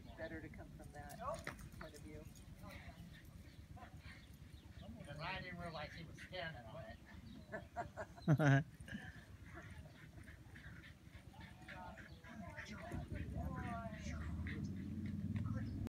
better to come from that point of view. And I didn't realize he was standing on it.